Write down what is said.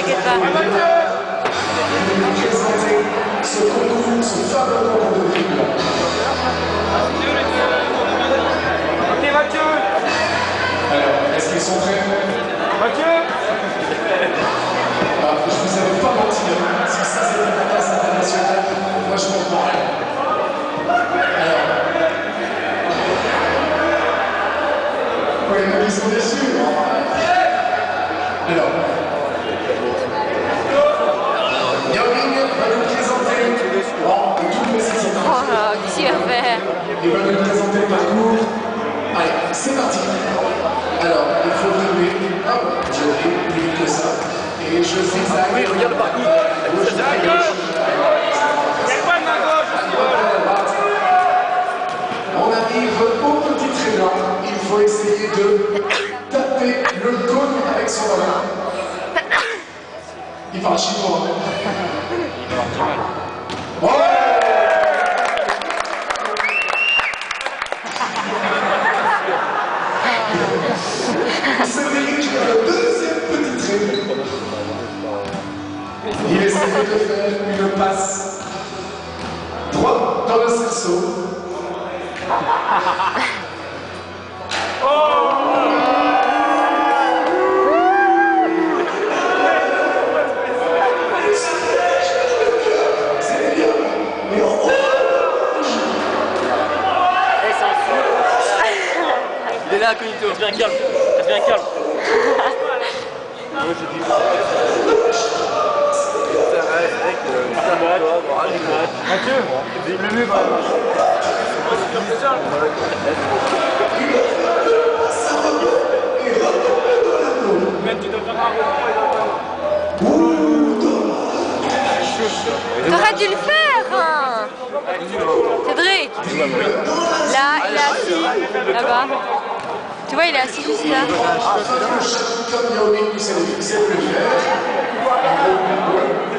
t'inquiète pas. Présenter ce concours, ce fameux concours de dribble. Ok Mathieu. Alors, est-ce qu'ils sont prêts? Mathieu. Je vous avais pas menti, si ça c'était la classe internationale, moi je m'en parle. Alors, oui, ils sont déçus. Alors, Yao-Ming va nous présenter en toute nécessité. Oh, qu'est-ce qu'il va faire? Il va nous présenter le parcours. Allez, c'est parti. Alors, il faut dribbler. Hop, je dribble plus vite que ça. Et je zigzag. Oui, regarde le parcours. C'est à gauche. Il n'y a pas de main gauche. On arrive au petit traîneau. Il faut essayer de taper le cône avec son ballon. Il parle chinois. Ouais. Il se dirige vers le deuxième petit traîneau. Il essaie de faire une passe droite dans le cerceau. C'est bien, mais en haut. Il est là, Cognito. Reste bien calme. Reste bien calme. Mathieu. Le mieux quand même. Même tu dois faire un T'aurais dû le faire, hein. Cédric. Là, il est assis. Là-bas. Tu vois, il est assis juste là. Comme Yao-Ming, il sait le faire.